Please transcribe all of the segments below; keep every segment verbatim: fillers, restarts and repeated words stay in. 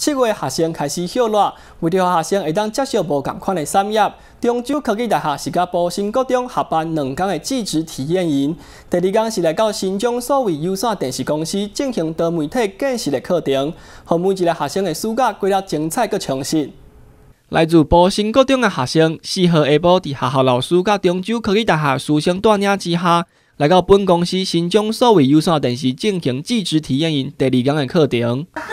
七月学生开始歇热，为了学生会当接受无同款的产业，中州科技大学是甲埔心国中合办两天的技职体验营。第二天是来到新庄所谓有线电视公司进行多媒体见识的课程，互每一个学生的暑假过得精彩佮充实。来自埔心国中的学生，四号下晡伫学校老师甲中州科技大学师生带领之下，来到本公司新庄所谓有线电视进行技职体验营第二天的课程。啊，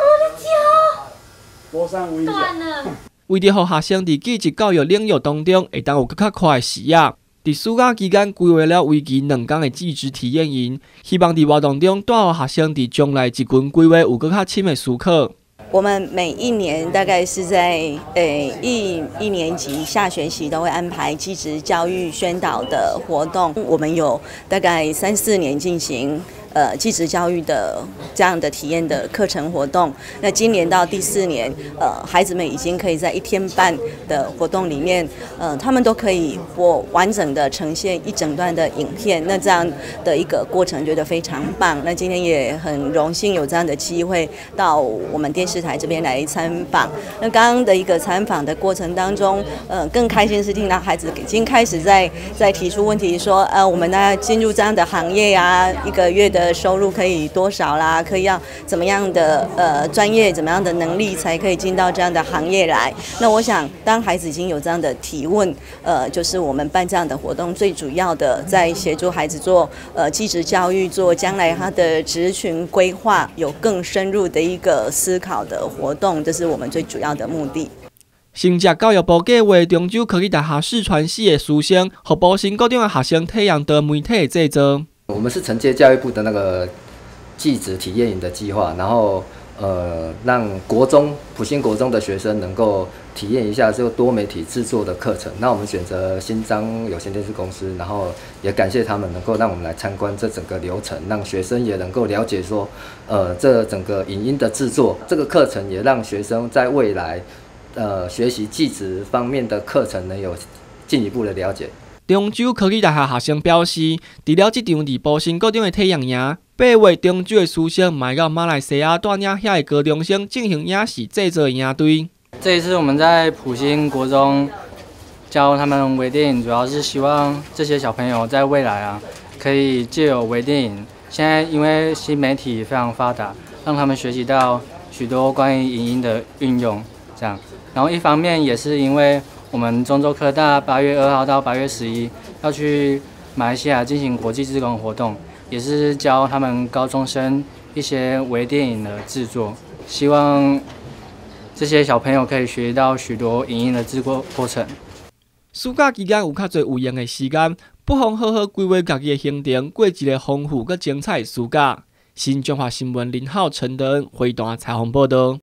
我的脚断了。 为着让学生伫技职教育领域当中会当有更较快的视野，伫暑假期间规划了为期两天的技职体验营，希望伫活动中带予学生伫将来一群规划有更较深的思考。 我们每一年大概是在呃一一年级下学期都会安排技职教育宣导的活动，我们有大概三四年进行呃技职教育的这样的体验的课程活动。那今年到第四年，呃孩子们已经可以在一天半的活动里面，呃他们都可以我完整的呈现一整段的影片。那这样的一个过程觉得非常棒。那今天也很荣幸有这样的机会到我们电视台这边来参访。那刚刚的一个参访的过程当中，呃，更开心是听到孩子已经开始在在提出问题说，呃，我们呢进入这样的行业呀、啊，一个月的收入可以多少啦？可以要怎么样的呃专业，怎么样的能力才可以进到这样的行业来？那我想，当孩子已经有这样的提问，呃，就是我们办这样的活动，最主要的在协助孩子做呃技职教育，做将来他的职群规划，有更深入的一个思考的活动，这是我们最主要的目的。 承接教育部计划，中州科技大学视传系的师生，和埔心国中的学生体验多媒体的制作。 我们是承接教育部的那个技职体验营的计划，然后呃让国中埔心国中的学生能够体验一下这个多媒体制作的课程。那我们选择新章有线电视公司，然后也感谢他们能够让我们来参观这整个流程，让学生也能够了解说，呃这整个影音的制作。这个课程也让学生在未来呃学习技职方面的课程能有进一步的了解。 中州科技大学学生表示，除了这场伫埔心国中的体验营，八月中州的师生买到马来西亚带领遐的高中生进行影视制作的营队。 这一次我们在埔心国中教他们微电影，主要是希望这些小朋友在未来啊，可以借由微电影，现在因为新媒体非常发达，让他们学习到许多关于影音的运用，这样。然后一方面也是因为我们中州科大八月二号到八月十一要去马来西亚进行国际志工活动，也是教他们高中生一些微电影的制作，希望这些小朋友可以学习到许多影音的制作过程。 暑假期间有较侪有用的时间，不妨好好规划家己的行程，过一个丰富佮精彩的暑假。新中华新闻林浩、陈德恩回答采访报道。